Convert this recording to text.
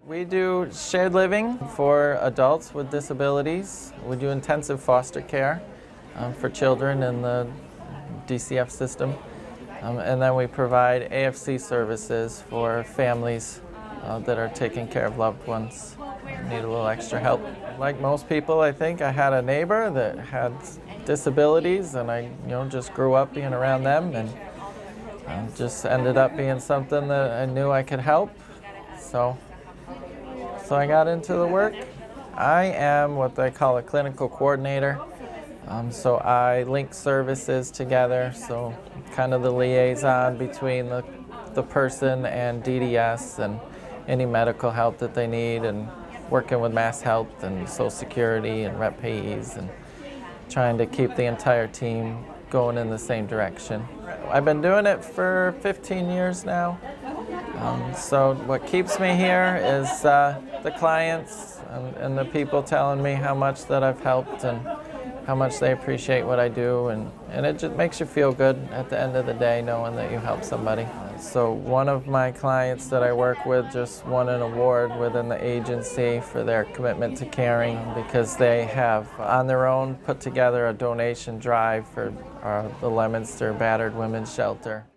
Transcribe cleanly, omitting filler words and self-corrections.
We do shared living for adults with disabilities. We do intensive foster care for children in the DCF system. And then we provide AFC services for families that are taking care of loved ones who need a little extra help. Like most people, I think, I had a neighbor that had disabilities, and I just grew up being around them, and just ended up being something that I knew I could help. So I got into the work. I am what they call a clinical coordinator. So I link services together, so kind of the liaison between the person and DDS and any medical help that they need, and working with Mass Health and Social Security and rep payees, and trying to keep the entire team going in the same direction. I've been doing it for 15 years now. So what keeps me here is the clients and the people telling me how much that I've helped and how much they appreciate what I do, and it just makes you feel good at the end of the day knowing that you helped somebody. So one of my clients that I work with just won an award within the agency for their commitment to caring, because they have on their own put together a donation drive for the Leominster Battered Women's Shelter.